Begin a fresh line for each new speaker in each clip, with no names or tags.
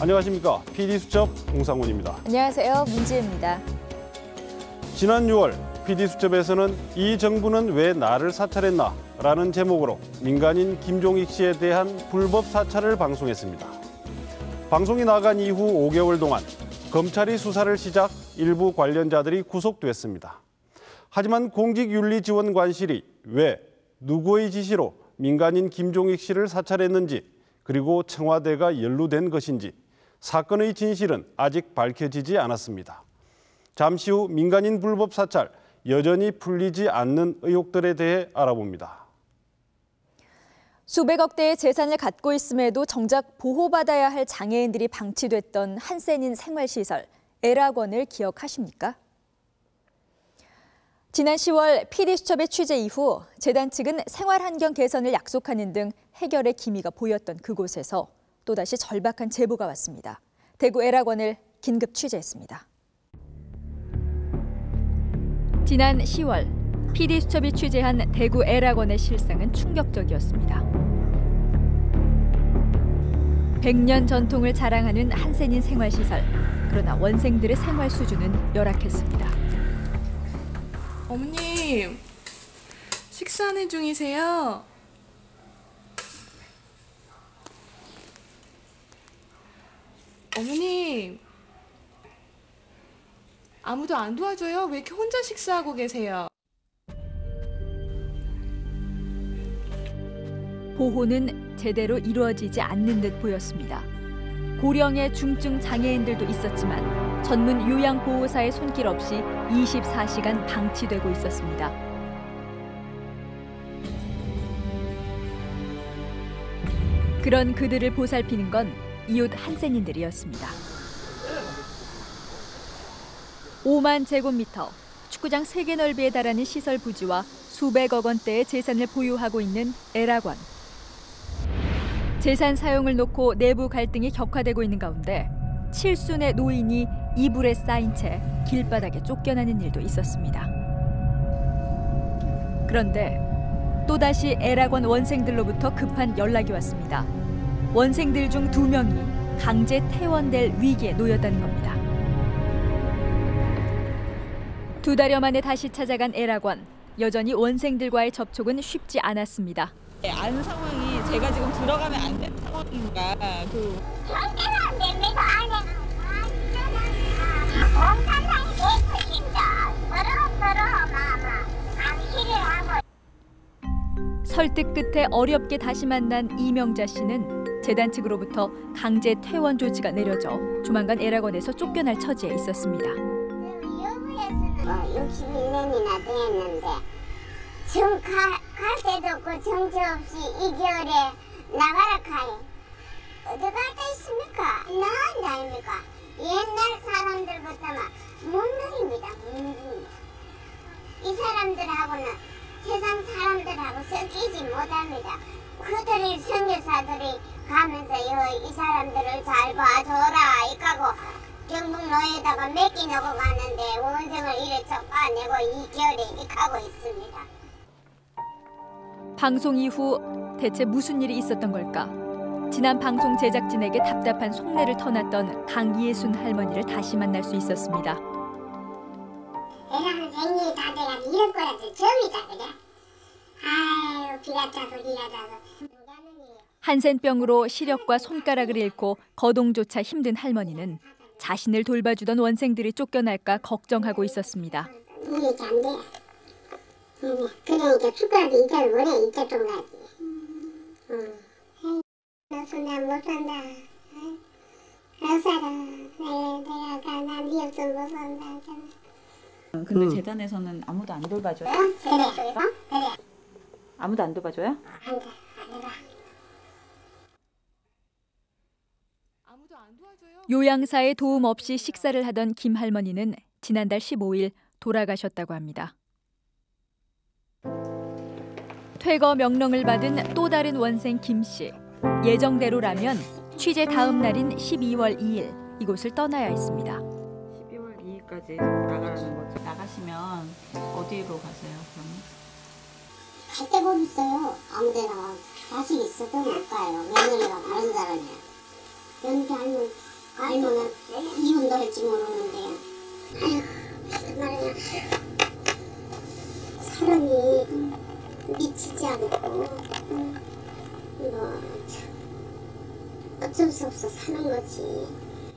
안녕하십니까. PD수첩 홍상훈입니다.
안녕하세요. 문지혜입니다.
지난 6월 PD수첩에서는 이 정부는 왜 나를 사찰했나 라는 제목으로 민간인 김종익 씨에 대한 불법 사찰을 방송했습니다. 방송이 나간 이후 5개월 동안 검찰이 수사를 시작 일부 관련자들이 구속됐습니다. 하지만 공직윤리지원관실이 왜 누구의 지시로 민간인 김종익 씨를 사찰했는지 그리고 청와대가 연루된 것인지 사건의 진실은 아직 밝혀지지 않았습니다. 잠시 후 민간인 불법 사찰 여전히 풀리지 않는 의혹들에 대해 알아봅니다.
수백억 대의 재산을 갖고 있음에도 정작 보호받아야 할 장애인들이 방치됐던 한센인 생활시설 애락원을 기억하십니까? 지난 10월 PD수첩의 취재 이후 재단 측은 생활환경 개선을 약속하는 등 해결의 기미가 보였던 그곳에서 또다시 절박한 제보가 왔습니다. 대구 애락원을 긴급 취재했습니다. 지난 10월 PD수첩이 취재한 대구 애락원의 실상은 충격적이었습니다. 100년 전통을 자랑하는 한센인 생활시설. 그러나 원생들의 생활 수준은 열악했습니다.
어머님, 식사하는 중이세요? 어머님, 아무도 안 도와줘요? 왜 이렇게 혼자 식사하고 계세요?
보호는 제대로 이루어지지 않는 듯 보였습니다. 고령의 중증 장애인들도 있었지만 전문 요양보호사의 손길 없이 24시간 방치되고 있었습니다. 그런 그들을 보살피는 건 이웃 한센인들이었습니다. 5만 제곱미터, 축구장 3개 넓이에 달하는 시설 부지와 수백억 원대의 재산을 보유하고 있는 애락원. 재산 사용을 놓고 내부 갈등이 격화되고 있는 가운데 칠순의 노인이 이불에 쌓인 채 길바닥에 쫓겨나는 일도 있었습니다. 그런데 또다시 애락원 원생들로부터 급한 연락이 왔습니다. 원생들 중 2명이 강제 퇴원될 위기에 놓였다는 겁니다. 2달여 만에 다시 찾아간 애락원. 여전히 원생들과의 접촉은 쉽지 않았습니다.
안 상황이 제가 지금 들어가면 안 되는 상황인가
절대로 안 됩니다. 공산당이 개입니다. 서로 방치를 하고.
설득 끝에 어렵게 다시 만난 이명자 씨는 재단 측으로부터 강제 퇴원 조치가 내려져 조만간 애락원에서 쫓겨날 처지에 있었습니다.
여부에서는 61년이나 됐는데 지금 갈 때도 없고 정처 없이 2개월에 나가라 카이. 어디 갈 데 있습니까? 나한다 아닙니까? 옛날 사람들부터만 문둥입니다. 이 사람들하고는 세상 사람들하고 섞이지 못합니다. 그들이 선교사들이 가면서 이 사람들을 잘 봐줘라 이까고 경북로에다가 맡기놓고 가는데 원생을 이래 쫓아내고 2개월에 이까고 있습니다.
방송 이후 대체 무슨 일이 있었던 걸까? 지난 방송 제작진에게 답답한 속내를 터놨던 강예순 할머니를 다시 만날 수 있었습니다.
내가 생일이 다 돼가지고 이런 거라도 처음이다 그래. 아유 기가 차서.
한센병으로 시력과 손가락을 잃고 거동조차 힘든 할머니는 자신을 돌봐주던 원생들이 쫓겨날까 걱정하고 있었습니다.
이게 안 돼. 그러니까 축구라도 이자를 원해. 이자 좀 가지. 너서 나 못 산다. 안 살아. 내가 난 네 없으면 못 산다.
근데 재단에서는 아무도 안 돌봐줘요?
그래. 그래.
아무도 안 돌봐줘요?
안 돼. 안 돼.
요양사의 도움 없이 식사를 하던 김 할머니는 지난달 15일 돌아가셨다고 합니다. 퇴거 명령을 받은 또 다른 원생 김 씨. 예정대로라면 취재 다음 날인 12월 2일 이곳을 떠나야 했습니다.
12월 2일까지 나가라는 거죠. 나가시면 어디로 가세요, 그러면?
갈 데가 없어요. 아무데나 자식 있어도 못 가요. 며느리가 다른 사람이야. 연기 할머니 뭐 어쩔 수 없어 사는 거지.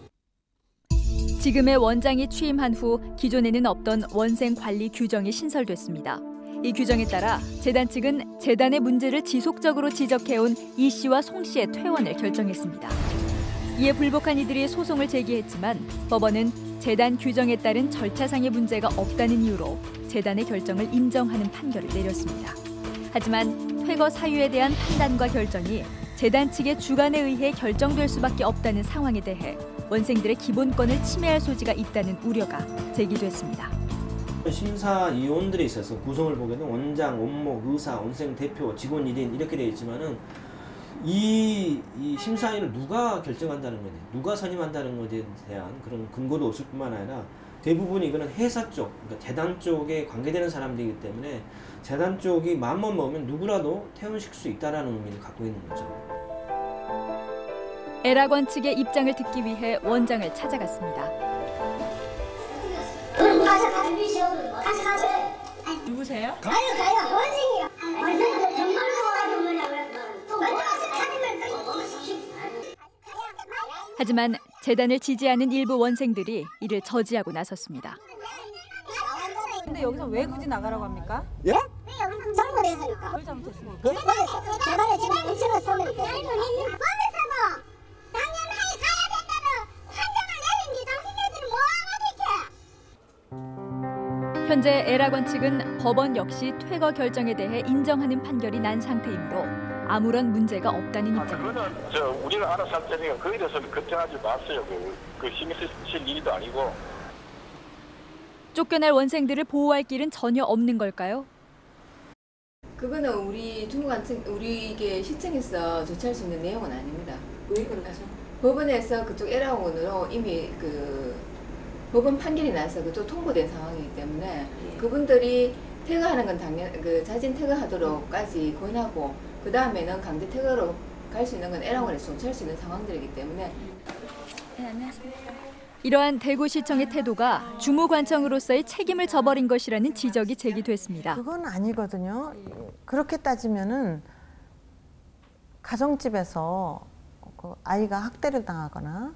지금의 원장이 취임한 후 기존에는 없던 원생 관리 규정이 신설됐습니다. 이 규정에 따라 재단 측은 재단의 문제를 지속적으로 지적해온 이 씨와 송 씨의 퇴원을 결정했습니다. 이에 불복한 이들이 소송을 제기했지만 법원은 재단 규정에 따른 절차상의 문제가 없다는 이유로 재단의 결정을 인정하는 판결을 내렸습니다. 하지만 퇴거 사유에 대한 판단과 결정이 재단 측의 주관에 의해 결정될 수밖에 없다는 상황에 대해 원생들의 기본권을 침해할 소지가 있다는 우려가 제기됐습니다.
심사위원들에 있어서 구성을 보게는 원장, 원목, 의사, 원생 대표, 직원 1인 이렇게 되어 있지만은 이 심사위를 누가 결정한다는 거지, 누가 선임한다는 것에 대한 그런 근거도 없을 뿐만 아니라 대부분 이거는 회사 쪽, 그러니까 재단 쪽에 관계되는 사람들이기 때문에 재단 쪽이 마음만 먹으면 누구라도 퇴원시킬 수 있다는 의미를 갖고 있는 거죠.
애락원 측의 입장을 듣기 위해 원장을 찾아갔습니다.
그럼 가서 가주시오. 가서 가세요.
누구세요?
가요. 원생이요. 정말로 가서
하지만 재단을 지지하는 일부 원생들이 이를 저지하고 나섰습니다.
근데 여기서 왜 굳이 나가라고 합니까?
예? 잘못했으니까.
뭘 잘못했습니까?
재단에 지금 엄청난 소문이 있어요. 법에서도 당연하게 가야 된다는 판정을 내린지 당신네들은 뭐하고 이렇게.
현재 애락원 측은 법원 역시 퇴거 결정에 대해 인정하는 판결이 난 상태이므로 아무런 문제가 없다는 입장입니다.
그거는 우리가 알아서 할 테니까 그에 대해서는 걱정하지 마세요. 그 신경 쓰실 일도 아니고.
쫓겨날 원생들을 보호할 길은 전혀 없는 걸까요?
그거는 우리 우리에게 시청에서 조치할 수 있는 내용은 아닙니다.
왜 그러죠?
법원에서 그쪽 애락원으로 이미 그 법원 판결이 나서 그쪽 통보된 상황이기 때문에 그분들이 퇴거하는 건 당연 자진 퇴거하도록까지 권하고 그 다음에는 강제 퇴거로 갈 수 있는 건 애락원에서 조치할 수 있는 상황들이기 때문에.
네, 안녕하십니까. 이러한 대구시청의 태도가 주무관청으로서의 책임을 저버린 것이라는 지적이 제기됐습니다.
그건 아니거든요. 그렇게 따지면은 가정집에서 그 아이가 학대를 당하거나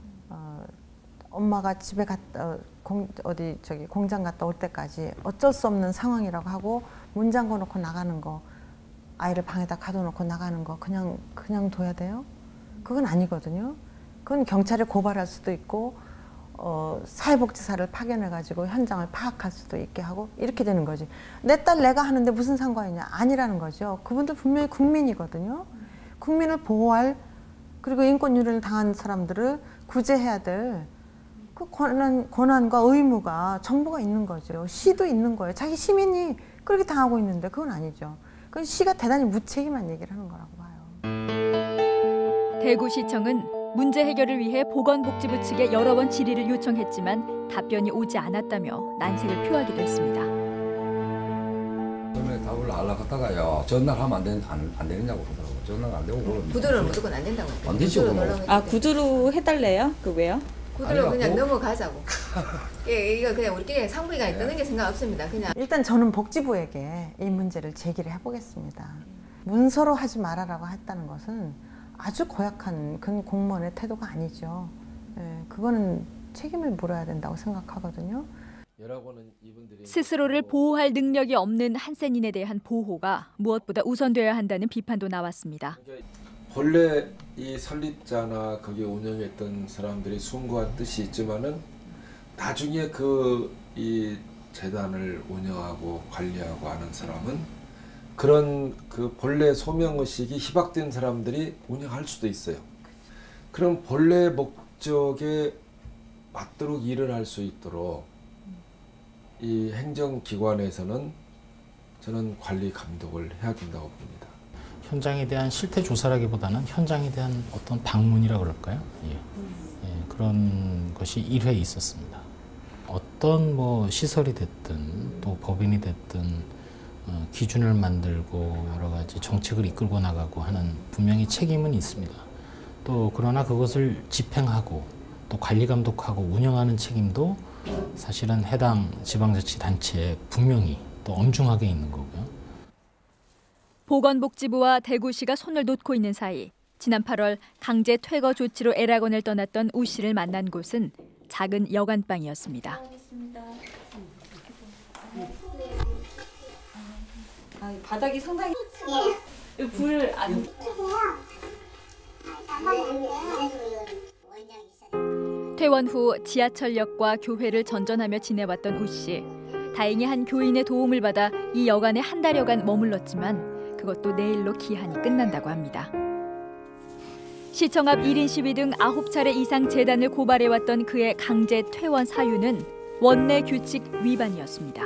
엄마가 집에 갔다 공장 갔다 올 때까지 어쩔 수 없는 상황이라고 하고 문 잠궈 놓고 나가는 거, 아이를 방에다 가둬놓고 나가는 거 그냥 둬야 돼요? 그건 아니거든요. 그건 경찰에 고발할 수도 있고 사회복지사를 파견해가지고 현장을 파악할 수도 있게 하고 이렇게 되는 거지. 내 딸 내가 하는데 무슨 상관이냐? 아니라는 거죠. 그분들 분명히 국민이거든요. 국민을 보호할, 그리고 인권 유린을 당한 사람들을 구제해야 될 그 권한과 의무가 정부가 있는 거죠. 시도 있는 거예요. 자기 시민이 그렇게 당하고 있는데 그건 아니죠. 그건 시가 대단히 무책임한 얘기를 하는 거라고 봐요.
대구시청은 문제 해결을 위해 보건복지부 측에 여러 번 질의를 요청했지만 답변이 오지 않았다며 난색을 표하기도 했습니다.
처음에 답을 하려다가요. 전화하면 안 되느냐고 그러더라고요. 전화가 안 되고 그러면
구두로는 무조건 안 된다고.
안 되죠.
구두로 해달래요? 그 왜요?
구두로 그냥 넘어가자고. 이거 그냥 우리끼리 상부기간에 뜨는 게 생각 없습니다. 그냥.
일단 저는 복지부에게 이 문제를 제기를 해보겠습니다. 문서로 하지 말아라고 했다는 것은 아주 고약한 그 공무원의 태도가 아니죠. 그거는 책임을 물어야 된다고 생각하거든요.
스스로를 보호할 능력이 없는 한센인에 대한 보호가 무엇보다 우선돼야 한다는 비판도 나왔습니다.
본래 이 설립자나 거기 운영했던 사람들이 숭고한 뜻이 있지만은 나중에 이 재단을 운영하고 관리하고 하는 사람은 그런 그 본래 소명의식이 희박된 사람들이 운영할 수도 있어요. 그럼 본래 목적에 맞도록 일을 할 수 있도록 이 행정기관에서는 저는 관리 감독을 해야 된다고 봅니다.
현장에 대한 실태 조사라기보다는 현장에 대한 어떤 방문이라 그럴까요? 그런 것이 1회 있었습니다. 어떤 시설이 됐든 또 법인이 됐든 기준을 만들고 여러 가지 정책을 이끌고 나가고 하는 분명히 책임은 있습니다. 또 그러나 그것을 집행하고 또 관리 감독하고 운영하는 책임도 사실은 해당 지방자치단체에 분명히 또 엄중하게 있는 거고요.
보건복지부와 대구시가 손을 놓고 있는 사이 지난 8월 강제 퇴거 조치로 에라건을 떠났던 우 씨를 만난 곳은 작은 여간방이었습니다.
바닥이 상당히 불 안.
퇴원 후 지하철역과 교회를 전전하며 지내왔던 우 씨. 다행히 한 교인의 도움을 받아 이 여관에 한 달여간 머물렀지만 그것도 내일로 기한이 끝난다고 합니다. 시청 앞 1인 시위 등 9차례 이상 재단을 고발해왔던 그의 강제 퇴원 사유는 원내 규칙 위반이었습니다.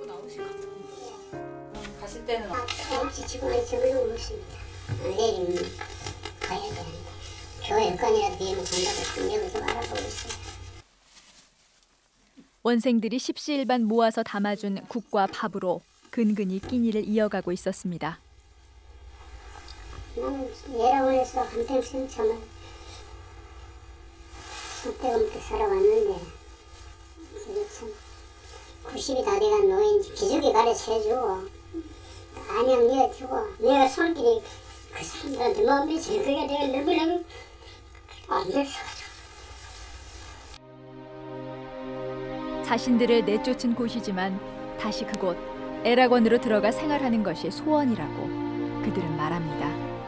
가실 때는
혹시 지금 있으면 묻습니다. 내일이면 가야 되는데 교회 여건이라도 되면 간다고 중력을 좀 알아보고 있어요.
원생들이 십시일반 모아서 담아준 국과 밥으로 근근히 끼니를 이어가고 있었습니다.
나는 예라원에서 한평생 참을 손때없게 살아왔는데 이제 참 90이 다 돼간 노인 기저귀 가르쳐주고 안녕 이어주고 내가 손길이 그 사람들한테 마음이 제일 그게 내가 너무너무 안 됐어가지고.
자신들을 내쫓은 곳이지만 다시 그곳 에라건으로 들어가 생활하는 것이 소원이라고 그들은 말합니다.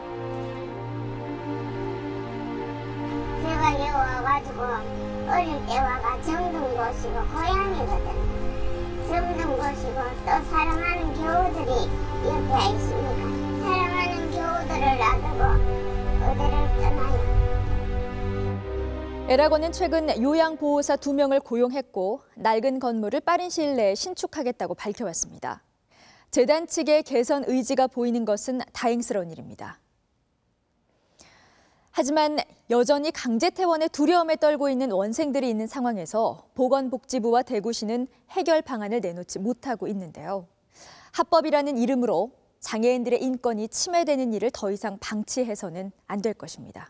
제가 여기 와가지고 어릴 때 와가 정든 곳이고 고향이거든. 정든 곳이고 또 사랑하는 교우들이 옆에 있습니까? 사랑하는 교우들을 놔두고 어디를 떠나요?
에라건은 최근 요양보호사 2명을 고용했고 낡은 건물을 빠른 시일 내에 신축하겠다고 밝혀왔습니다. 재단 측의 개선 의지가 보이는 것은 다행스러운 일입니다. 하지만 여전히 강제 퇴원의 두려움에 떨고 있는 원생들이 있는 상황에서 보건복지부와 대구시는 해결 방안을 내놓지 못하고 있는데요. 합법이라는 이름으로 장애인들의 인권이 침해되는 일을 더 이상 방치해서는 안 될 것입니다.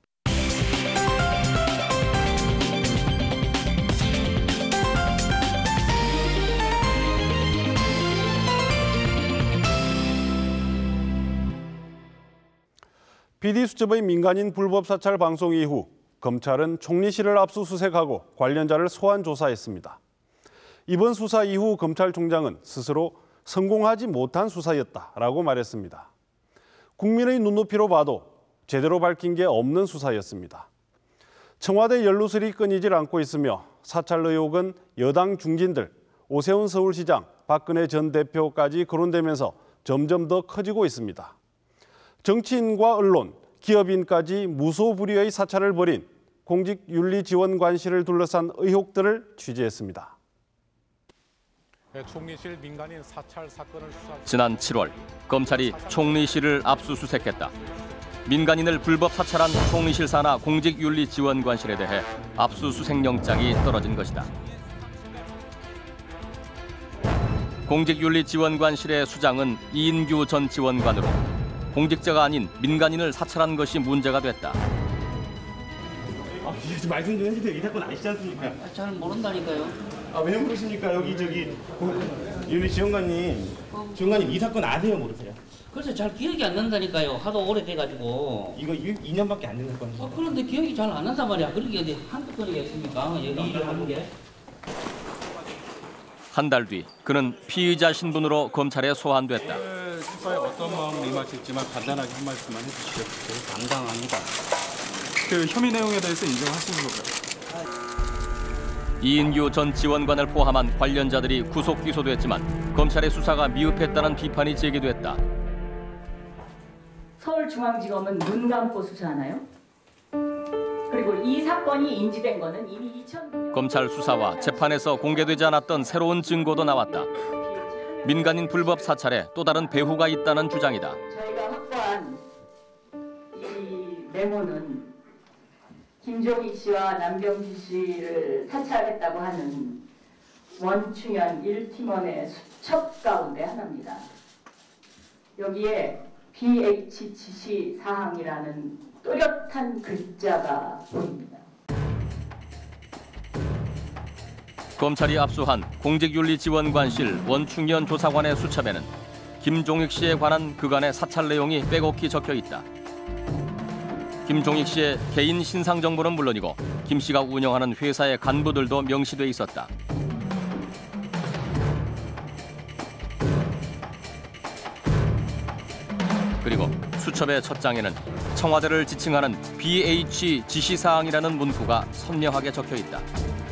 PD수첩의 민간인 불법 사찰 방송 이후 검찰은 총리실을 압수수색하고 관련자를 소환 조사했습니다. 이번 수사 이후 검찰총장은 스스로 성공하지 못한 수사였다라고 말했습니다. 국민의 눈높이로 봐도 제대로 밝힌 게 없는 수사였습니다. 청와대 연루설이 끊이질 않고 있으며 사찰 의혹은 여당 중진들, 오세훈 서울시장, 박근혜 전 대표까지 거론되면서 점점 더 커지고 있습니다. 정치인과 언론, 기업인까지 무소불위의 사찰을 벌인 공직윤리지원관실을 둘러싼 의혹들을 취재했습니다.
총리실 민간인 사찰 사건을 수사.
지난 7월 검찰이 총리실을 압수수색했다. 민간인을 불법 사찰한 총리실 산하 공직윤리지원관실에 대해 압수수색영장이 떨어진 것이다. 공직윤리지원관실의 수장은 이인규 전 지원관으로 공직자가 아닌 민간인을 사찰한 것이 문제가 됐다.
말씀 좀 해주세요. 이 사건 아시지 않습니까?
잘 모른다니까요.
왜 모르십니까? 여기 윤리지원관님, 지원관님 이 사건 아세요, 모르세요?
그래서 잘 기억이 안 난다니까요. 하도 오래돼가지고.
이거 2년밖에 안 된 사건이죠.
그런데 기억이 잘 안 난단 말이야. 그렇게 어디 한두 건이가 있습니까? 여기 일을 하는 게.
한 달 뒤 그는 피의자 신분으로 검찰에 소환됐다.
수사에 어떤 마음으로 임하실지만 간단하게 한 말씀만 해주시죠. 저희 당당합니다. 그 혐의 내용에 대해서 인정하시는 건가요?
이인규 전 지원관을 포함한 관련자들이 구속 기소됐지만 검찰의 수사가 미흡했다는 비판이 제기됐다.
서울중앙지검은 눈 감고 수사하나요? 그리고 이 사건이 인지된 거는 이미 2009년
검찰 수사와 재판에서 공개되지 않았던 새로운 증거도 나왔다. 민간인 불법 사찰에 또 다른 배후가 있다는 주장이다.
저희가 확보한 이 메모는 김종익 씨와 남병지 씨를 사찰했다고 하는 원충현 1팀원의 수첩 가운데 하나입니다. 여기에 BHCC 사항이라는 또렷한 글자가 보입니다.
검찰이 압수한 공직윤리지원관실 원충현 조사관의 수첩에는 김종익 씨에 관한 그간의 사찰 내용이 빼곡히 적혀 있다. 김종익 씨의 개인 신상 정보는 물론이고 김 씨가 운영하는 회사의 간부들도 명시돼 있었다. 그리고 수첩의 첫 장에는 청와대를 지칭하는 BH 지시사항이라는 문구가 선명하게 적혀 있다.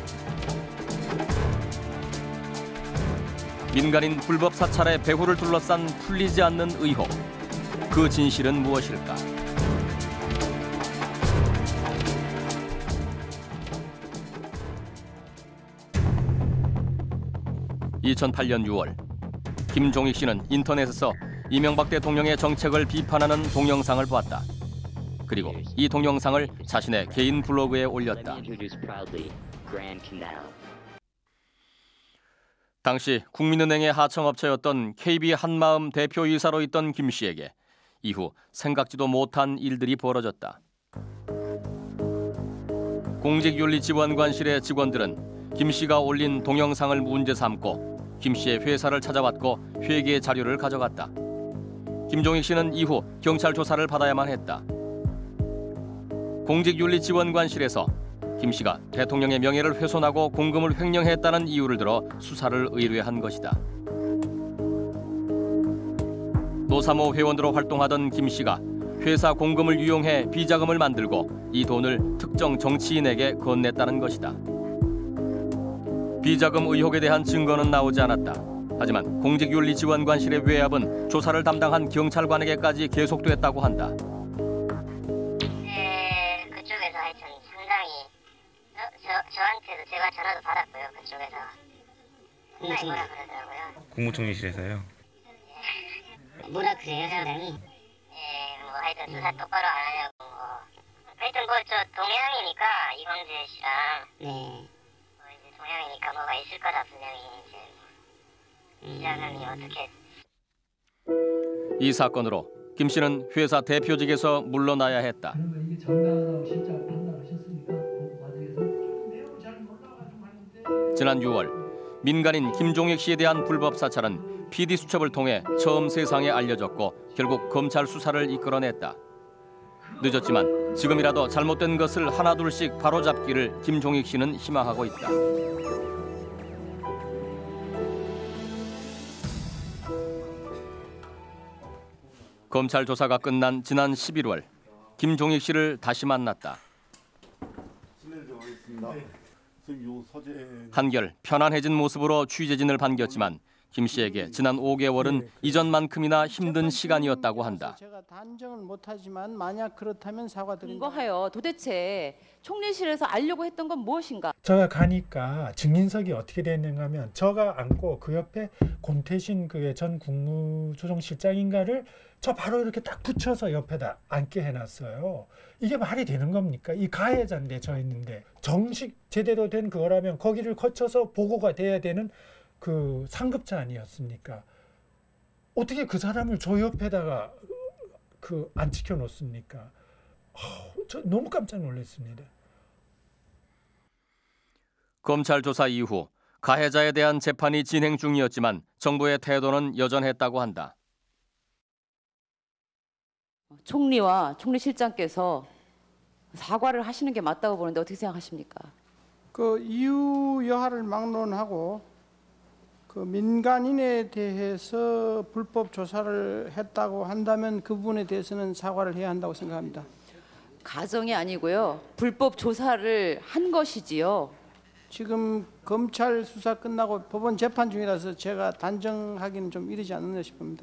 민간인 불법 사찰의 배후를 둘러싼 풀리지 않는 의혹. 그 진실은 무엇일까? 2008년 6월, 김종익 씨는 인터넷에서 이명박 대통령의 정책을 비판하는 동영상을 보았다. 그리고 이 동영상을 자신의 개인 블로그에 올렸다. 당시 국민은행의 하청업체였던 KB 한마음 대표이사로 있던 김 씨에게 이후 생각지도 못한 일들이 벌어졌다. 공직윤리지원관실의 직원들은 김 씨가 올린 동영상을 문제 삼고 김 씨의 회사를 찾아왔고 회계 자료를 가져갔다. 김종익 씨는 이후 경찰 조사를 받아야만 했다. 공직윤리지원관실에서 김 씨가 대통령의 명예를 훼손하고 공금을 횡령했다는 이유를 들어 수사를 의뢰한 것이다. 노사모 회원으로 활동하던 김 씨가 회사 공금을 유용해 비자금을 만들고 이 돈을 특정 정치인에게 건넸다는 것이다. 비자금 의혹에 대한 증거는 나오지 않았다. 하지만 공직윤리지원관실의 외압은 조사를 담당한 경찰관에게까지 계속됐다고 한다.
그쪽에서 하여튼 상당히 저한테도 제가 전화도 받았고요. 그쪽에서 상당히 뭐라 그러더라고요.
국무총리실에서요?
뭐라 그래요, 상당히? 뭐 하여튼 수사 똑바로 안 하냐고. 하여튼 뭐 저 동양이니까 이광재 씨랑 뭐 이제 동양이니까 뭐가 있을 거다 분명히 이제 비자금이 어떻게.
이 사건으로 김 씨는 회사 대표직에서 물러나야 했다. 지난 6월 민간인 김종익 씨에 대한 불법 사찰은 PD수첩을 통해 처음 세상에 알려졌고 결국 검찰 수사를 이끌어냈다. 늦었지만 지금이라도 잘못된 것을 하나둘씩 바로잡기를 김종익 씨는 희망하고 있다. 검찰 조사가 끝난 지난 11월 김종익 씨를 다시 만났다. 한결 편안해진 모습으로 취재진을 반겼지만 김 씨에게 지난 5개월은 이전만큼이나 힘든 시간이었다고 한다.
제가 단정을 못하지만 만약 그렇다면 사과드린다.
이거하여 도대체 총리실에서 알려고 했던 건 무엇인가?
제가 가니까 증인석이 어떻게 됐는가 하면 저가 앉고 그 옆에 권태신 그의 전 국무조정실장인가를 저 바로 이렇게 딱 붙여서 옆에다 앉게 해놨어요. 이게 말이 되는 겁니까? 이 가해자인데 저 있는데 정식 제대로 된 그거라면 거기를 거쳐서 보고가 돼야 되는 그 상급자 아니었습니까? 어떻게 그 사람을 저 옆에다가 그 안 지켜 놓습니까? 저 너무 깜짝 놀랐습니다.
검찰 조사 이후 가해자에 대한 재판이 진행 중이었지만 정부의 태도는 여전했다고 한다.
총리와 총리실장께서 사과를 하시는 게 맞다고 보는데 어떻게 생각하십니까?
그 이유 여하를 막론하고 그 민간인에 대해서 불법 조사를 했다고 한다면 그 부분에 대해서는 사과를 해야 한다고 생각합니다.
가정이 아니고요. 불법 조사를 한 것이지요.
지금 검찰 수사 끝나고 법원 재판 중이라서 제가 단정하기는 좀 이르지 않느냐 싶습니다.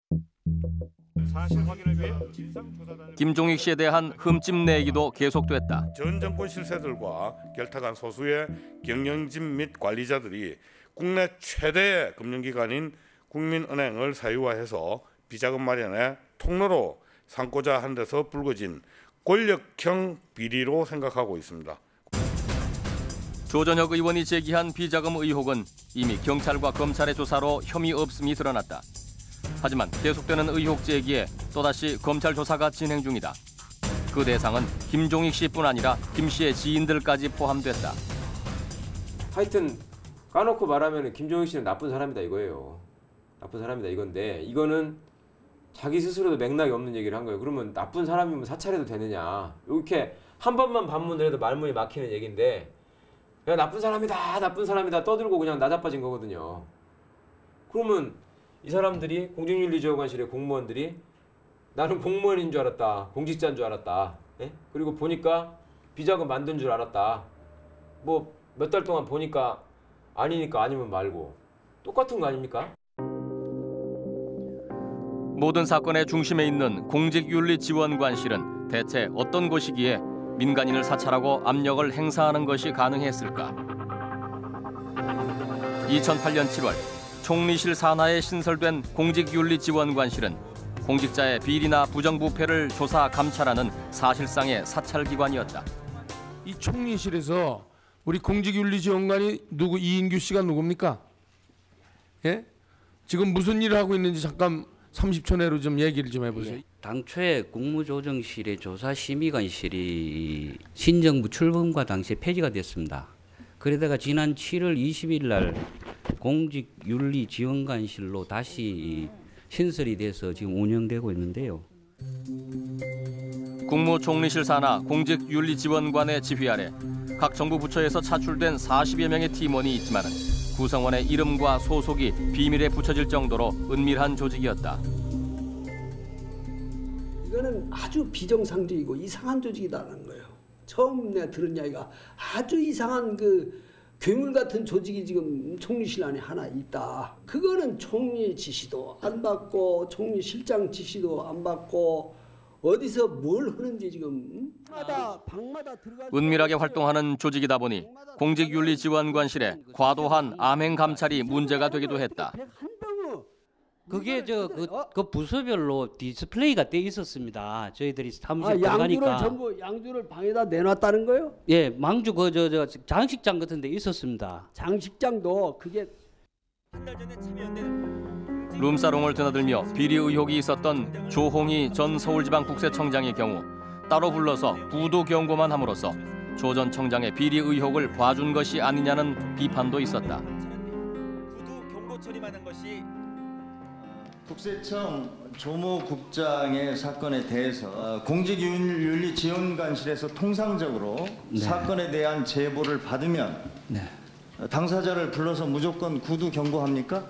사실 확인을 위해
김종익 씨에 대한 흠집 내기도 계속됐다.
전 정권 실세들과 결탁한 소수의 경영진 및 관리자들이 국내 최대의 금융기관인 국민은행을 사유화해서 비자금 마련의 통로로 삼고자 한 데서 불거진 권력형 비리로 생각하고 있습니다.
조전혁 의원이 제기한 비자금 의혹은 이미 경찰과 검찰의 조사로 혐의 없음이 드러났다. 하지만 계속되는 의혹 제기에 또다시 검찰 조사가 진행 중이다. 그 대상은 김종익 씨뿐 아니라 김 씨의 지인들까지 포함됐다.
하여튼 까놓고 말하면 김종익 씨는 나쁜 사람이다 이거예요. 나쁜 사람이다 이건데 이거는 자기 스스로도 맥락이 없는 얘기를 한 거예요. 그러면 나쁜 사람이면 사찰해도 되느냐. 이렇게 한 번만 반문을 해도 말문이 막히는 얘기인데 야 나쁜 사람이다 떠들고 그냥 나자빠진 거거든요. 그러면 이 사람들이 공직윤리지원관실의 공무원들이 나는 공무원인 줄 알았다. 공직자인 줄 알았다. 예? 그리고 보니까 비자금 만든 줄 알았다. 뭐 몇 달 동안 보니까 아니니까 아니면 말고 똑같은 거 아닙니까?
모든 사건의 중심에 있는 공직윤리지원관실은 대체 어떤 곳이기에 민간인을 사찰하고 압력을 행사하는 것이 가능했을까? 2008년 7월 총리실 산하에 신설된 공직윤리지원관실은 공직자의 비리나 부정부패를 조사 감찰하는 사실상의 사찰기관이었다.
이 총리실에서 우리 공직윤리지원관이 누구 이인규 씨가 누굽니까? 예? 지금 무슨 일을 하고 있는지 잠깐 30초 내로 좀 얘기를 좀 해보세요.
예, 당초에 국무조정실의 조사심의관실이 신정부 출범과 당시에 폐지가 됐습니다. 그러다가 지난 7월 20일 날 공직윤리지원관실로 다시 신설이 돼서 지금 운영되고 있는데요.
국무총리실 산하 공직윤리지원관의 지휘 아래 각 정부 부처에서 차출된 40여 명의 팀원이 있지만 구성원의 이름과 소속이 비밀에 붙여질 정도로 은밀한 조직이었다.
이거는 아주 비정상적이고 이상한 조직이다는 거예요. 처음 내가 들은 이야기가 아주 이상한 그 괴물 같은 조직이 지금 총리실 안에 하나 있다. 그거는 총리 지시도 안 받고 총리실장 지시도 안 받고 어디서 뭘 하는지 지금 방마다 들어가.
은밀하게 활동하는 조직이다 보니 공직윤리지원관실에 과도한 암행 감찰이 문제가 되기도 했다.
그게 그 부서별로 디스플레이가 돼 있었습니다. 저희들이 사무실 들어가니까.
양주를 전부 양주를 방에다 내놨다는 거예요?
예, 망주 저 장식장 같은 데 있었습니다.
장식장도 그게
룸사롱을 드나들며 비리 의혹이 있었던 조홍희 전 서울지방국세청장의 경우 따로 불러서 부도 경고만 함으로써 조 전 청장의 비리 의혹을 봐준 것이 아니냐는 비판도 있었다.
부도 경고 처리만 한 것이 국세청 조모 국장의 사건에 대해서 공직윤리지원관실에서 통상적으로 사건에 대한 제보를 받으면 당사자를 불러서 무조건 구두 경고합니까?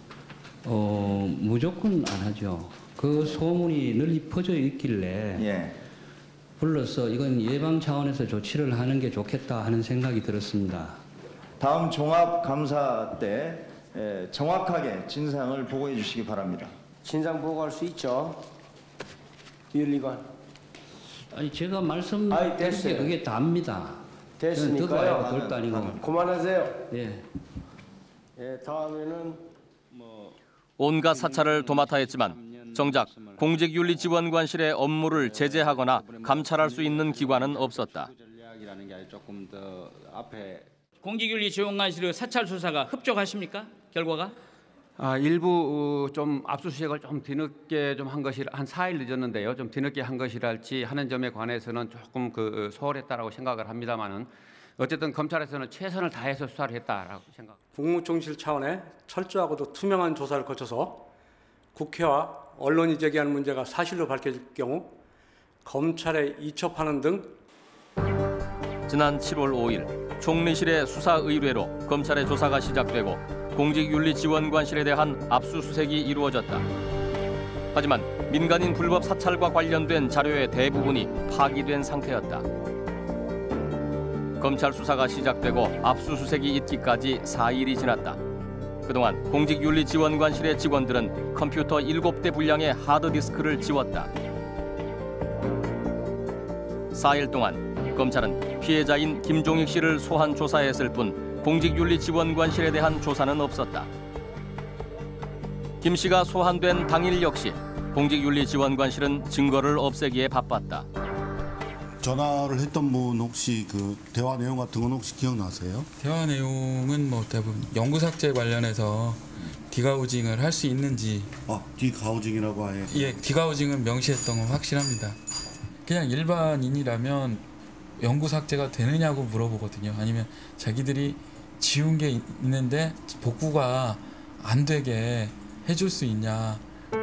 무조건 안 하죠. 그 소문이 널리 퍼져 있길래 불러서 이건 예방 차원에서 조치를 하는 게 좋겠다 하는 생각이 들었습니다.
다음 종합감사 때 정확하게 진상을 보고해 주시기 바랍니다.
진상 보고할 수 있죠. 윤리관.
아니 제가 말씀드린 게 그게 답니다.
됐으니까요.
그것도 아니고.
그만하세요.
예.
예, 다음에는
온갖 사찰을 도맡아 했지만 정작 공직윤리지원관실의 업무를 제재하거나 감찰할 수 있는 기관은 없었다.
공직윤리지원관실의 사찰 수사가 흡족하십니까? 결과가?
일부 좀 압수수색을 좀 뒤늦게 좀 한 것이 한 4일 늦었는데요. 좀 뒤늦게 한 것이랄지 하는 점에 관해서는 조금 소홀했다라고 생각을 합니다만은 어쨌든 검찰에서는 최선을 다해서 수사를 했다라고 생각.
국무총실 차원의 철저하고도 투명한 조사를 거쳐서 국회와 언론이 제기하는 문제가 사실로 밝혀질 경우 검찰에 이첩하는 등.
지난 7월 5일 총리실의 수사 의뢰로 검찰의 조사가 시작되고 공직윤리지원관실에 대한 압수수색이 이루어졌다. 하지만 민간인 불법 사찰과 관련된 자료의 대부분이 파기된 상태였다. 검찰 수사가 시작되고 압수수색이 있기까지 4일이 지났다. 그동안 공직윤리지원관실의 직원들은 컴퓨터 7대 분량의 하드디스크를 지웠다. 4일 동안 검찰은 피해자인 김종익 씨를 소환 조사했을 뿐 공직윤리지원관실에 대한 조사는 없었다. 김 씨가 소환된 당일 역시 공직윤리지원관실은 증거를 없애기에 바빴다.
전화를 했던 분 혹시 그 대화 내용 같은 건 혹시 기억나세요?
대화 내용은 뭐 대부분 연구 삭제 관련해서 디가우징을 할 수 있는지.
디가우징이라고 아예?
예, 디가우징은 명시했던 건 확실합니다. 그냥 일반인이라면 연구 삭제가 되느냐고 물어보거든요. 아니면 자기들이 지운 게 있는데 복구가 안 되게 해줄 수 있냐.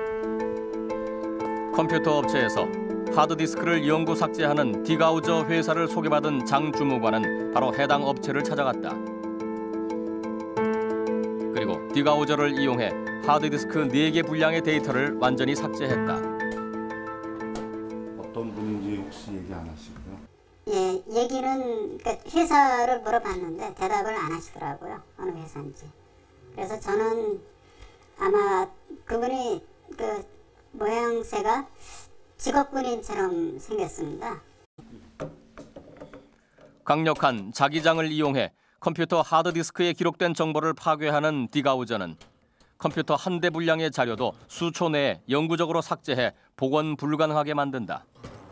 컴퓨터 업체에서 하드디스크를 영구 삭제하는 디가우저 회사를 소개받은 장 주무관은 바로 해당 업체를 찾아갔다. 그리고 디가우저를 이용해 하드디스크 4개 분량의 데이터를 완전히 삭제했다.
어떤 분인지 혹시 얘기 안 하시고요?
예, 얘기는 그러니까 회사를 물어봤는데 대답을 안 하시더라고요. 어느 회사인지. 그래서 저는 아마 그분이 그 모양새가 직업군인처럼 생겼습니다.
강력한 자기장을 이용해 컴퓨터 하드디스크에 기록된 정보를 파괴하는 디가우저는 컴퓨터 한 대 분량의 자료도 수초 내에 영구적으로 삭제해 복원 불가능하게 만든다.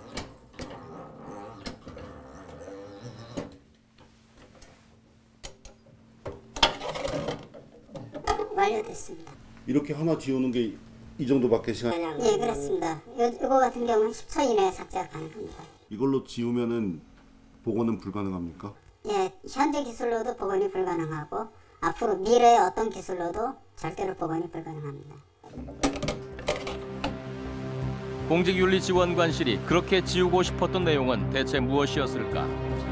완료됐습니다.
이렇게 하나 지우는 게 이 정도밖에 시간?
예, 그렇습니다. 이거 같은 경우는 10초 이내에 삭제가 가능합니다.
이걸로 지우면은 복원은 불가능합니까?
예, 현재 기술로도 복원이 불가능하고 앞으로 미래의 어떤 기술로도 절대로 복원이 불가능합니다.
공직윤리지원관실이 그렇게 지우고 싶었던 내용은 대체 무엇이었을까?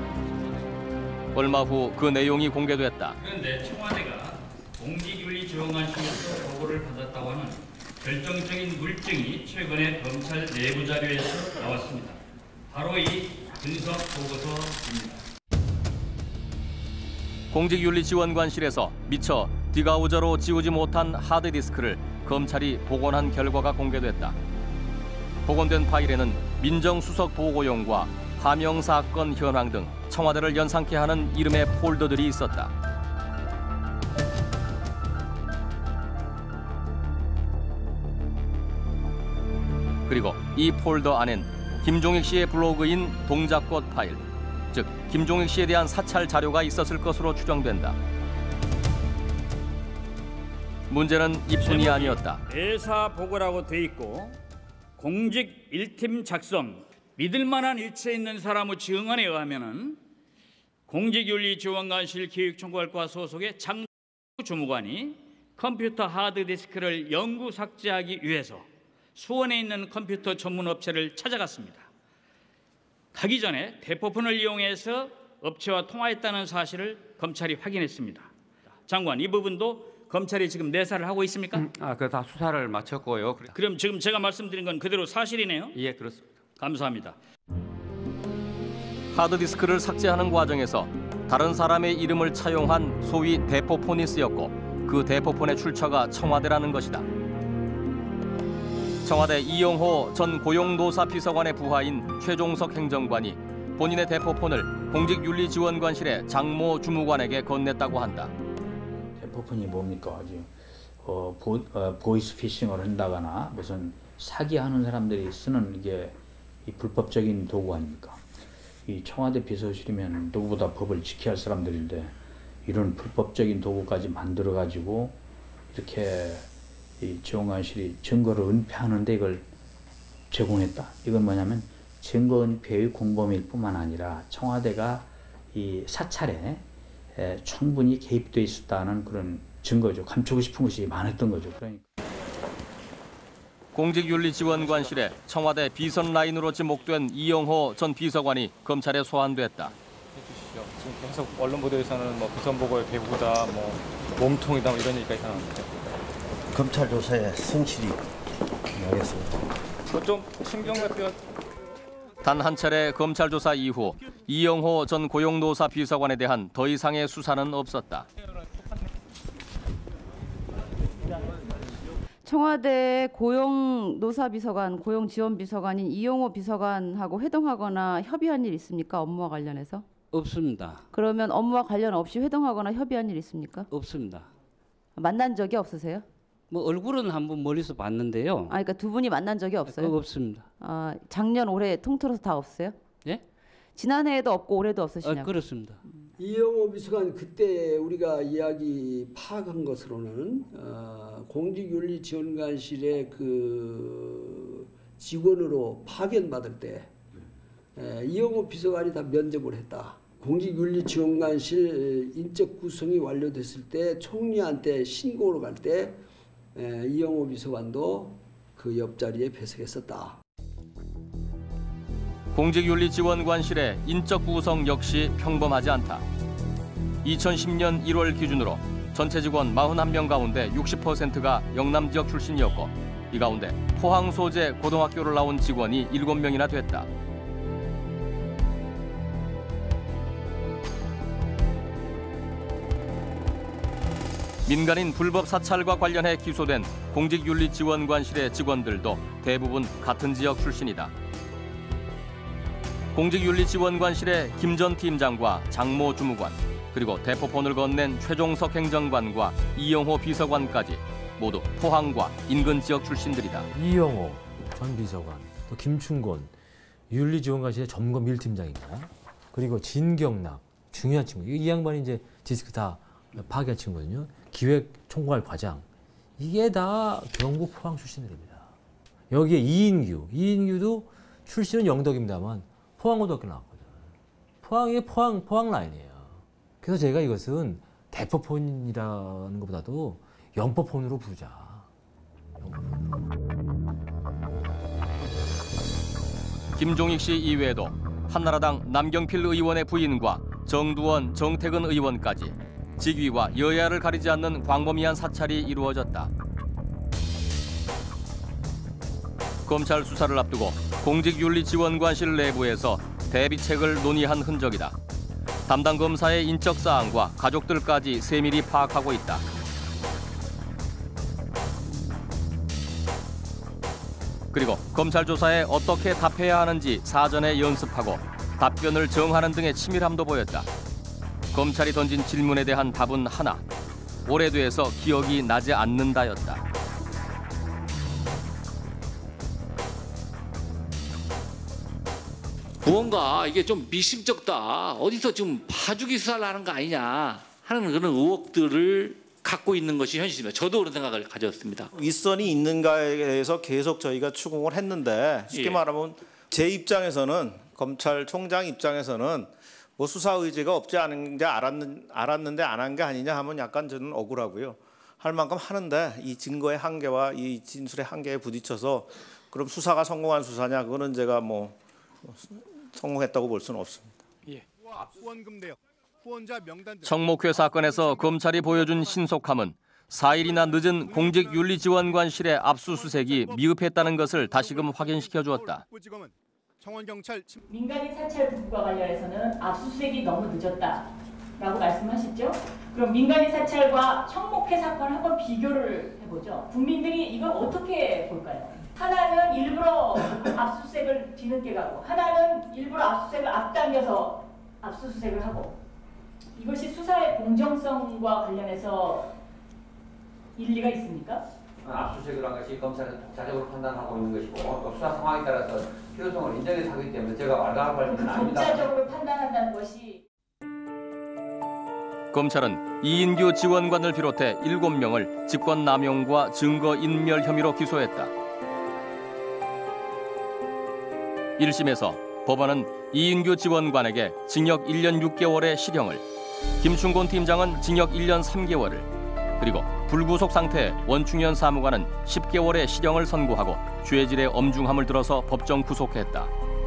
얼마 후 그 내용이 공개됐다.
그런데 청와대가 공직윤리지원관실에서 보고를 받았다고 하는 결정적인 물증이 최근에 검찰 내부 자료에서 나왔습니다. 바로 이 분석 보고서입니다.
공직윤리지원관실에서 미처 디가우저로 지우지 못한 하드디스크를 검찰이 복원한 결과가 공개됐다. 복원된 파일에는 민정수석 보고용과 하명사건 현황 등 청와대를 연상케 하는 이름의 폴더들이 있었다. 그리고 이 폴더 안엔 김종익 씨의 블로그인 동작꽃 파일, 즉 김종익 씨에 대한 사찰 자료가 있었을 것으로 추정된다. 문제는 이뿐이 아니었다.
대사 보고라고 돼 있고 공직 1팀 작성, 믿을 만한 일체 있는 사람의 증언에 의하면은 공직윤리지원관실 기획총괄과 소속의 장 주무관이 컴퓨터 하드디스크를 영구 삭제하기 위해서 수원에 있는 컴퓨터 전문 업체를 찾아갔습니다. 가기 전에 대포폰을 이용해서 업체와 통화했다는 사실을 검찰이 확인했습니다. 장관, 이 부분도 검찰이 지금 내사를 하고 있습니까?
그 다 수사를 마쳤고요.
그럼 지금 제가 말씀드린 건 그대로 사실이네요?
예, 그렇습니다.
감사합니다.
하드디스크를 삭제하는 과정에서 다른 사람의 이름을 차용한 소위 대포폰이 쓰였고 그 대포폰의 출처가 청와대라는 것이다. 청와대 이영호 전 고용노사 비서관의 부하인 최종석 행정관이 본인의 대포폰을 공직윤리지원관실의 장모 주무관에게 건넸다고 한다.
대포폰이 뭡니까? 보이스 피싱을 한다거나 무슨 사기하는 사람들이 쓰는 이게 이 불법적인 도구 아닙니까? 이 청와대 비서실이면 누구보다 법을 지켜야 할 사람들인데 이런 불법적인 도구까지 만들어 가지고 이렇게 이 지원관실이 증거를 은폐하는데 이걸 제공했다. 이건 뭐냐면 증거 은폐의 공범일 뿐만 아니라 청와대가 이 사찰에 충분히 개입돼 있었다는 그런 증거죠. 감추고 싶은 것이 많았던 거죠. 그러니까.
공직윤리지원관실에 청와대 비선 라인으로 지목된 이영호 전 비서관이 검찰에 소환됐다.
지금 계속 언론 보도에서는 뭐 비선 보고의 배후다, 뭐 몸통이다, 뭐 이런 얘기가 있었는데.
검찰 조사에 성실히 하겠습니다.
그거 좀 신경 같아요.
단 한 차례 검찰 조사 이후 이영호 전 고용노사 비서관에 대한 더 이상의 수사는 없었다.
청와대 고용노사비서관, 고용지원비서관인 이영호 비서관하고 회동하거나 협의한 일 있습니까? 업무와 관련해서?
없습니다.
그러면 업무와 관련 없이 회동하거나 협의한 일 있습니까?
없습니다.
만난 적이 없으세요?
뭐 얼굴은 한번 멀리서 봤는데요.
그러니까 두 분이 만난 적이 없어요?
그거 없습니다.
작년, 올해 통틀어서 다 없어요?
예?
지난해에도 없고 올해도 없으시냐고?
그렇습니다.
이영호 비서관 그때 우리가 이야기 파악한 것으로는 공직윤리지원관실의 그 직원으로 파견받을 때 이영호 비서관이 다 면접을 했다. 공직윤리지원관실 인적 구성이 완료됐을 때 총리한테 신고를 갈 때 이영호 비서관도 그 옆자리에 배석했었다.
공직윤리지원관실의 인적 구성 역시 평범하지 않다. 2010년 1월 기준으로 전체 직원 41명 가운데 60%가 영남 지역 출신이었고 이 가운데 포항 소재 고등학교를 나온 직원이 7명이나 됐다. 민간인 불법 사찰과 관련해 기소된 공직윤리지원관실의 직원들도 대부분 같은 지역 출신이다. 공직윤리지원관실의 김 전 팀장과 장모 주무관, 그리고 대포폰을 건넨 최종석 행정관과 이영호 비서관까지 모두 포항과 인근 지역 출신들이다.
이영호 전 비서관, 또 김충곤 윤리지원관실의 점검 1팀장입니다. 그리고 진경락, 중요한 친구. 이 양반이 이제 디스크 다 파괴한 친구거든요. 기획총괄 과장. 이게 다 경북 포항 출신들입니다. 여기에 이인규도 출신은 영덕입니다만 포항고등학교 나왔거든. 포항이 포항 라인이에요. 그래서 제가 이것은 대포폰이라는 것보다도 영포폰으로 부르자.
김종익 씨 이외에도 한나라당 남경필 의원의 부인과 정두원, 정태근 의원까지 직위와 여야를 가리지 않는 광범위한 사찰이 이루어졌다. 검찰 수사를 앞두고 공직윤리지원관실 내부에서 대비책을 논의한 흔적이다. 담당 검사의 인적 사항과 가족들까지 세밀히 파악하고 있다. 그리고 검찰 조사에 어떻게 답해야 하는지 사전에 연습하고 답변을 정하는 등의 치밀함도 보였다. 검찰이 던진 질문에 대한 답은 하나, 오래돼서 기억이 나지 않는다였다.
무언가 이게 좀 미심쩍다, 어디서 지금 봐주기 수사를 하는 거 아니냐 하는 그런 의혹들을 갖고 있는 것이 현실입니다. 저도 그런 생각을 가졌습니다.
윗선이 있는가에 대해서 계속 저희가 추궁을 했는데 쉽게 말하면 제 입장에서는, 검찰총장 입장에서는 뭐 수사 의지가 없지 않은 게 알았는데 안 한 게 아니냐 하면 약간 저는 억울하고요. 할 만큼 하는데 이 증거의 한계와 이 진술의 한계에 부딪혀서 그럼 수사가 성공한 수사냐, 그거는 제가 뭐 성공했다고 볼 수는 없습니다.
청목회 사건에서 검찰이 보여준 신속함은 4일이나 늦은 공직윤리지원관실의 압수수색이 미흡했다는 것을 다시금 확인시켜 주었다.
민간인 사찰 부분과 관련해서는 압수수색이 너무 늦었다라고 말씀하셨죠? 그럼 민간인 사찰과 청목회 사건을 한번 비교를 해보죠. 국민들이 이걸 어떻게 볼까요? 하나는 일부러 압수수색을 뒤늦게 가고, 하나는 일부러 압수수색을 앞당겨서 압수수색을 하고, 이것이 수사의 공정성과 관련해서 일리가 있습니까?
압수수색을 한 것이 검찰에서 독자적으로 판단하고 있는 것이고 또 수사 상황에 따라서 필요성을 인정해서 하기 때문에 제가 말다할 바는 아닙니다.
독자적으로 판단한다는 것이.
검찰은 이인규 지원관을 비롯해 7명을 직권남용과 증거인멸 혐의로 기소했다. 1심에서 법원은 이인규 지원관에게 징역 1년 6개월의 실형을, 김충곤 팀장은 징역 1년 3개월을, 그리고 불구속 상태의 원충현 사무관은 10개월의 실형을 선고하고 죄질의 엄중함을 들어서 법정 구속했다.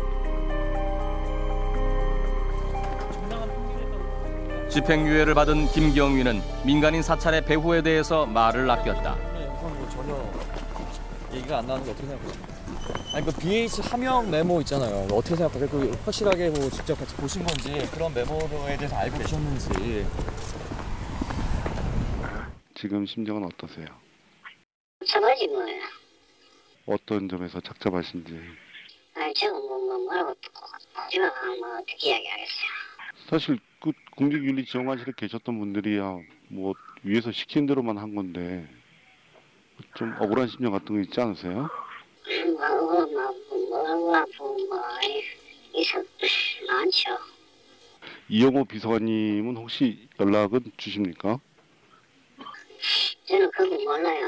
집행유예를 받은 김경위는 민간인 사찰의 배후에 대해서 말을 아꼈다.
우선 뭐 전혀 얘기가 안 나는 게 어떻게 생각하십니까? 아니 그 BH 하명 메모 있잖아요. 어떻게 생각하세요? 그 확실하게 뭐 직접 같이 보신 건지, 그런 메모에 대해서 알고 계셨는지.
지금 심정은 어떠세요?
착잡하지 뭐야.
어떤 점에서 착잡하신지.
아니 제가 뭐라고 제가 뭐 어떻게 이야기하겠어요.
사실 그 공직윤리지원관실에 계셨던 분들이야 뭐 위에서 시킨 대로만 한 건데 좀 억울한 심정 같은 거 있지 않으세요?
많죠.
이영호 비서관님은 혹시 연락은 주십니까?
저는 그거 몰라요.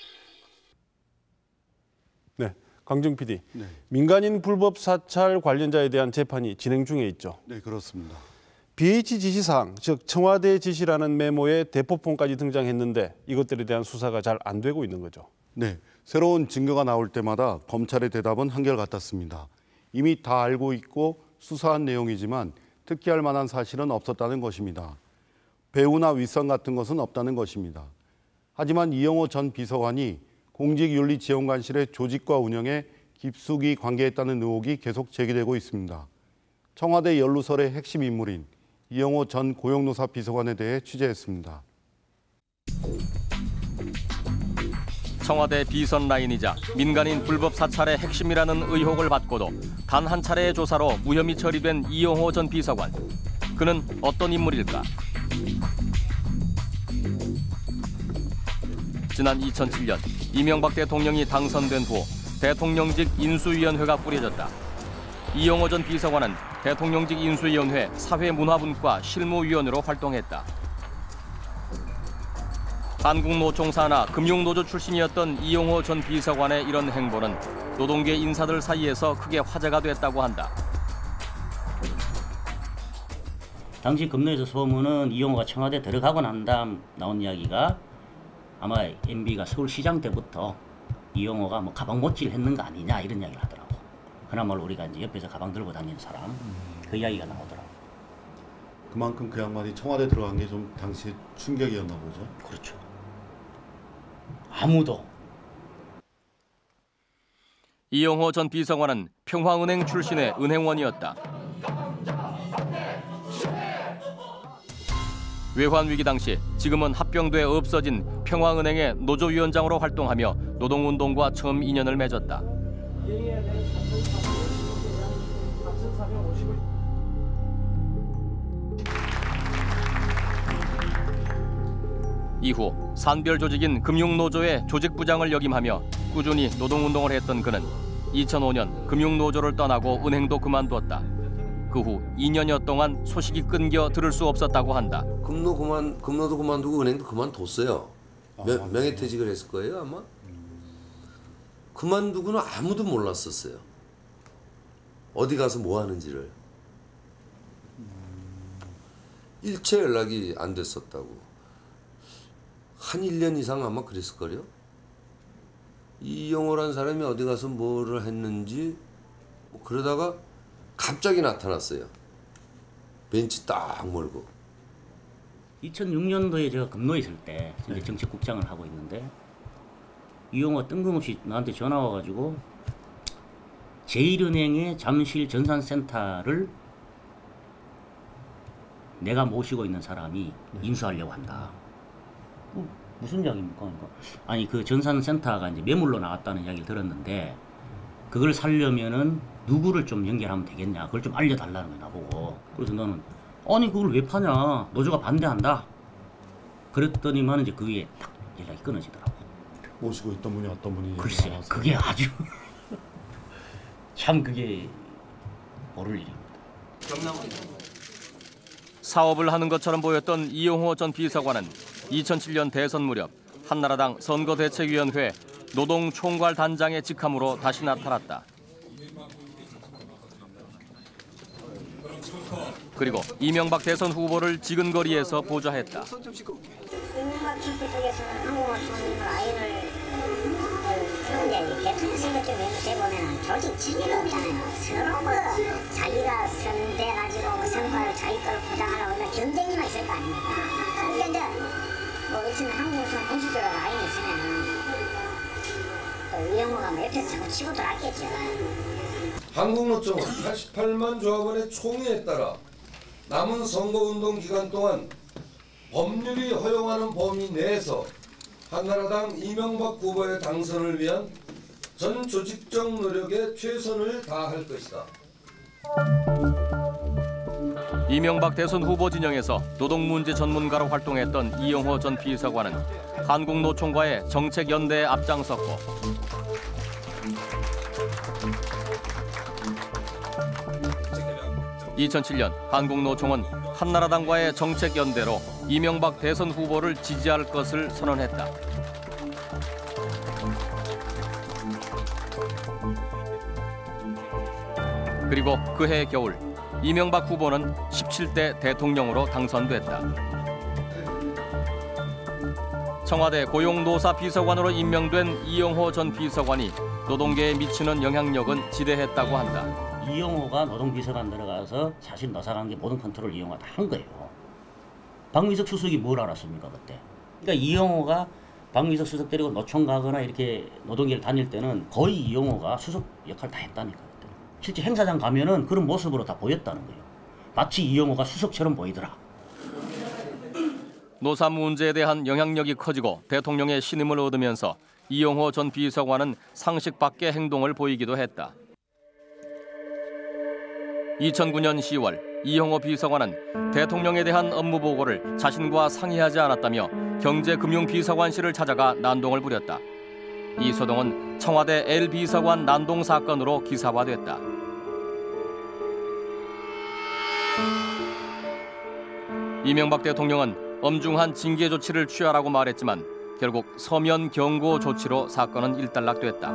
네, 강정 PD. 민간인 불법 사찰 관련자에 대한 재판이 진행 중에 있죠.
네, 그렇습니다.
BH 지시사항, 즉 청와대 지시라는 메모에 대포폰까지 등장했는데 이것들에 대한 수사가 잘 안 되고 있는 거죠.
네, 새로운 증거가 나올 때마다 검찰의 대답은 한결같았습니다. 이미 다 알고 있고 수사한 내용이지만 특기할 만한 사실은 없었다는 것입니다. 배우나 윗선 같은 것은 없다는 것입니다. 하지만 이영호 전 비서관이 공직윤리지원관실의 조직과 운영에 깊숙이 관계했다는 의혹이 계속 제기되고 있습니다. 청와대 연루설의 핵심 인물인 이영호 전 고용노사 비서관에 대해 취재했습니다.
청와대 비선 라인이자 민간인 불법 사찰의 핵심이라는 의혹을 받고도 단 한 차례의 조사로 무혐의 처리된 이영호 전 비서관. 그는 어떤 인물일까? 지난 2007년 이명박 대통령이 당선된 후 대통령직 인수위원회가 꾸려졌다. 이영호 전 비서관은 대통령직 인수위원회 사회문화분과 실무위원으로 활동했다. 한국노총 산하 금융노조 출신이었던 이영호 전 비서관의 이런 행보는 노동계 인사들 사이에서 크게 화제가 됐다고 한다.
당시 금노에서 소문은 이영호가 청와대 들어가고 난 다음 나온 이야기가 아마 MB가 서울시장 때부터 이영호가 뭐 가방 못질 했는 거 아니냐 이런 이야기를 하더라고. 그나마로 우리가 이제 옆에서 가방 들고 다니는 사람 그 이야기가 나오더라고.
그만큼 그 양반이 청와대 들어간 게 좀 당시 충격이었나 보죠?
그렇죠. 아무도.
이영호 전 비서관은 평화은행 출신의 은행원이었다. 외환위기 당시 지금은 합병돼 없어진 평화은행의 노조위원장으로 활동하며 노동운동과 처음 인연을 맺었다. 이후 산별 조직인 금융노조의 조직부장을 역임하며 꾸준히 노동운동을 했던 그는 2005년 금융노조를 떠나고 은행도 그만두었다. 그 후 2년여 동안 소식이 끊겨 들을 수 없었다고 한다.
금노도 그만두고 은행도 그만뒀어요. 명예퇴직을 했을 거예요 아마. 그만두고는 아무도 몰랐었어요. 어디 가서 뭐 하는지를. 일체 연락이 안 됐었다고. 한 1년 이상 아마 그랬을걸요. 이영호라는 사람이 어디 가서 뭐를 했는지 뭐 그러다가 갑자기 나타났어요. 벤치 딱 몰고.
2006년도에 제가 금노에 있을 때 이제 정책국장을 하고 있는데 이영호가 뜬금없이 나한테 전화 와가지고 제1은행의 잠실 전산센터를 내가 모시고 있는 사람이 인수하려고 한다. 무슨 이야기입니까? 그러니까 아니 그 전산센터가 이제 매물로 나왔다는 이야기를 들었는데 그걸 살려면은 누구를 좀 연결하면 되겠냐, 그걸 좀 알려달라는 거야 나보고. 그래서 나는 아니 그걸 왜 파냐, 노조가 반대한다. 그랬더니만 이제 그게 딱 연락이 끊어지더라고.
모시고 있던 분이 어떤 분이?
글쎄, 그게 아주 참 그게 모를 일입니다.
사업을 하는 것처럼 보였던 이영호 전 비서관은 2007년 대선 무렵 한나라당 선거대책위원회 노동총괄단장의 직함으로 다시 나타났다. 그리고 이명박 대선 후보를 지근거리에서 보좌했다.
이명박 캠프 쪽에서는 한국노총의 라인을 그런데 대통령 선거 쪽에 대보면 조직 체계가 없잖아요. 서로 뭐 자기가 선대가지고 뭐 선거를 자기 걸 포장하라고 경쟁이만 있을 거 아닙니까? 근데 이제 뭐 어쨌든 한국노총 공식적으로 라인이 있으면은 이영호가 뭐 옆에서 자꾸 치고 들어왔겠죠.
한국노총은 88만 조합원의 총회에 따라 남은 선거운동 기간 동안 법률이 허용하는 범위 내에서 한나라당 이명박 후보의 당선을 위한 전 조직적 노력에 최선을 다할 것이다.
이명박 대선 후보 진영에서 노동문제 전문가로 활동했던 이영호 전 비서관은 한국노총과의 정책연대에 앞장섰고 2007년 한국노총은 한나라당과의 정책연대로 이명박 대선 후보를 지지할 것을 선언했다. 그리고 그해 겨울 이명박 후보는 17대 대통령으로 당선됐다. 청와대 고용노사 비서관으로 임명된 이영호 전 비서관이 노동계에 미치는 영향력은 지대했다고 한다.
이영호가 노동비서관 들어가서 사실 노사관계 모든 컨트롤을 이영호가 다 한 거예요. 박민석 수석이 뭘 알았습니까 그때? 그러니까 이영호가 박민석 수석 데리고 노총 가거나 이렇게 노동계를 다닐 때는 거의 이영호가 수석 역할을 다 했다니까. 그때. 실제 행사장 가면은 그런 모습으로 다 보였다는 거예요. 마치 이영호가 수석처럼 보이더라.
노사 문제에 대한 영향력이 커지고 대통령의 신임을 얻으면서 이영호 전 비서관은 상식 밖의 행동을 보이기도 했다. 2009년 10월 이영호 비서관은 대통령에 대한 업무 보고를 자신과 상의하지 않았다며 경제금융비서관실을 찾아가 난동을 부렸다. 이 소동은 청와대 L비서관 난동 사건으로 기사화됐다. 이명박 대통령은 엄중한 징계 조치를 취하라고 말했지만 결국 서면 경고 조치로 사건은 일단락됐다.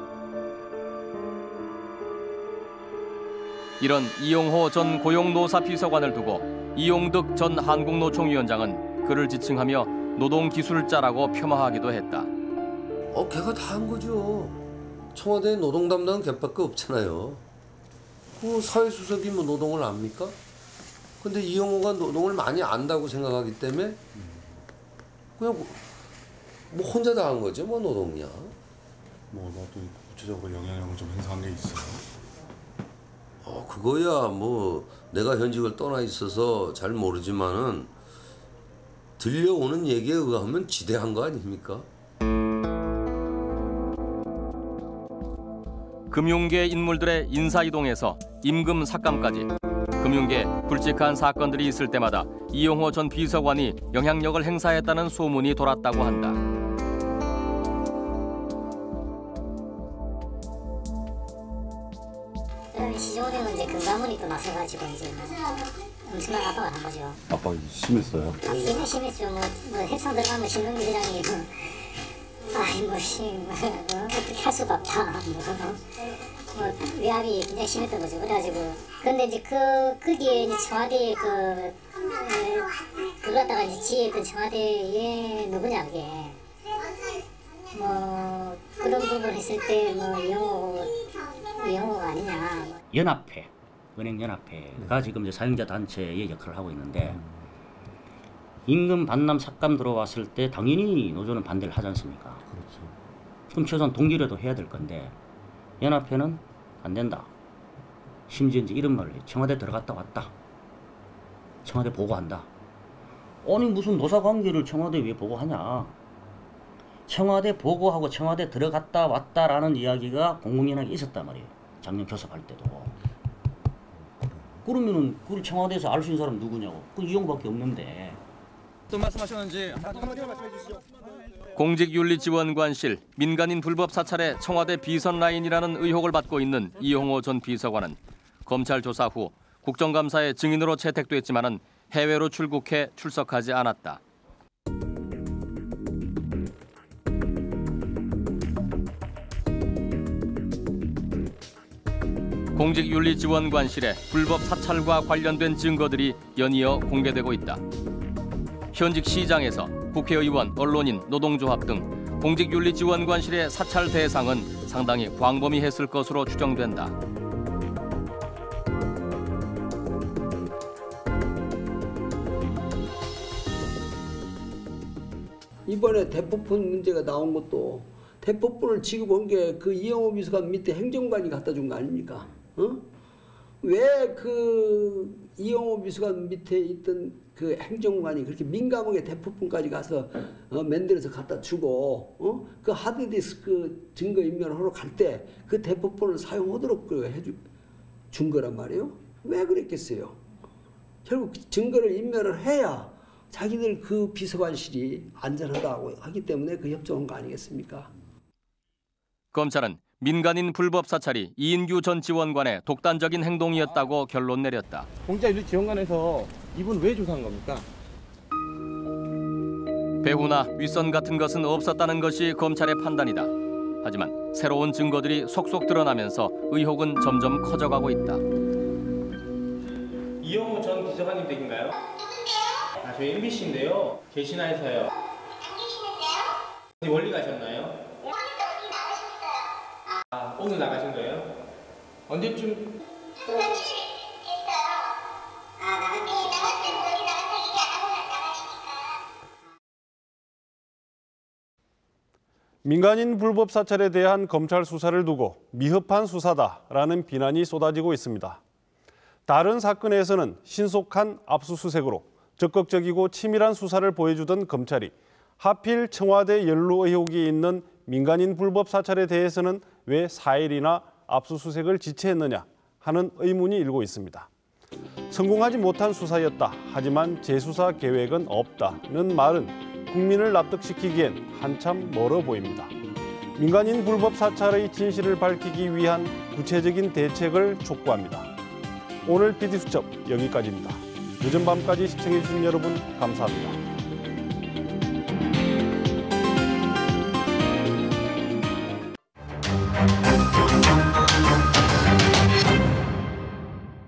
이런 이용호 전 고용노사 비서관을 두고 이용득 전 한국노총위원장은 그를 지칭하며 노동기술자라고 폄하하기도 했다.
걔가 다 한 거죠. 청와대 노동 담당은 걔밖에 없잖아요. 사회수석이 뭐 노동을 압니까? 근데 이영호가 노동을 많이 안다고 생각하기 때문에 그냥 뭐 혼자 다 한 거죠. 뭐 노동이야.
뭐 나도 구체적으로 영향력을 좀 행사한 게 있어요.
그거야 뭐 내가 현직을 떠나 있어서 잘 모르지만은 들려오는 얘기에 의하면 지대한 거 아닙니까?
금융계 인물들의 인사이동에서 임금 삭감까지 금융계 굵직한 사건들이 있을 때마다 이용호 전 비서관이 영향력을 행사했다는 소문이 돌았다고 한다.
시종되면 이제 금감원이 또 나서가지고 이제 엄청난 압박을 한 거죠.
압박이 심했어요?
굉장히 심했죠. 뭐 협상 들어가면 신동기 회장이 어떻게 할 수가 없다. 위압이 굉장히 심했던 거죠. 그래가지고 근데 이제 거기에 이제 청와대에 그걸 갖다가 이제 지휘했던 청와대에 누구냐 그게 뭐 그런 부분을 했을 때 뭐 이영호가 아니냐.
연합회, 은행연합회가 지금 이제 사용자 단체의 역할을 하고 있는데 임금 반납 삭감 들어왔을 때 당연히 노조는 반대를 하지 않습니까?
그렇죠.
그럼 최소한 동기라도 해야 될 건데 연합회는 안 된다. 심지어 이제 이런 말을 해요. 청와대 들어갔다 왔다. 청와대 보고한다. 아니 무슨 노사관계를 청와대 왜 보고하냐. 청와대 보고하고 청와대 들어갔다 왔다라는 이야기가 공공연하게 있었단 말이에요. 작년 교섭할 때도. 그러면은 그걸 청와대에서 알 수 있는 사람 누구냐고. 그 이용밖에 없는데.
어떤 말씀하셨는지 한마디만 말씀해 주시죠.
공직윤리지원관실 민간인 불법 사찰의 청와대 비선 라인이라는 의혹을 받고 있는 이용호 전 비서관은 검찰 조사 후 국정감사의 증인으로 채택됐지만은 해외로 출국해 출석하지 않았다. 공직윤리지원관실의 불법 사찰과 관련된 증거들이 연이어 공개되고 있다. 현직 시장에서 국회의원, 언론인, 노동조합 등 공직윤리지원관실의 사찰 대상은 상당히 광범위했을 것으로 추정된다.
이번에 대포폰 문제가 나온 것도 대포폰을 지급한 게 그 이영호 비서관 밑에 행정관이 갖다 준 거 아닙니까? 왜 그 이영호 비서관 밑에 있던 그 행정관이 그렇게 민감하게 대포폰까지 가서 만들어서 갖다 주고 그 하드디스크 증거 인멸하러 갈 때 그 대포폰을 사용하도록 준 거란 말이에요. 왜 그랬겠어요? 결국 증거를 인멸을 해야 자기들 그 비서관실이 안전하다고 하기 때문에 그 협정한 거 아니겠습니까?
검찰은 민간인 불법 사찰이 이인규 전 지원관의 독단적인 행동이었다고 결론 내렸다.
공자윤리지원관에서 이분 왜 조사한 겁니까?
배후나 윗선 같은 것은 없었다는 것이 검찰의 판단이다. 하지만 새로운 증거들이 속속 드러나면서 의혹은 점점 커져가고 있다.
비서관님 댁인가요? 아, 저희 MBC인데요. 계시나 해서요. 멀리 가셨나요? 아, 오늘 나가신 거예요? 언제쯤?
민간인 불법 사찰에 대한 검찰 수사를 두고 미흡한 수사다라는 비난이 쏟아지고 있습니다. 다른 사건에서는 신속한 압수수색으로 적극적이고 치밀한 수사를 보여주던 검찰이 하필 청와대 연루 의혹이 있는 민간인 불법 사찰에 대해서는 왜 4일이나 압수수색을 지체했느냐 하는 의문이 일고 있습니다. 성공하지 못한 수사였다. 하지만 재수사 계획은 없다는 말은 국민을 납득시키기엔 한참 멀어 보입니다. 민간인 불법 사찰의 진실을 밝히기 위한 구체적인 대책을 촉구합니다. 오늘 PD수첩 여기까지입니다. 늦은 밤까지 시청해주신 여러분 감사합니다.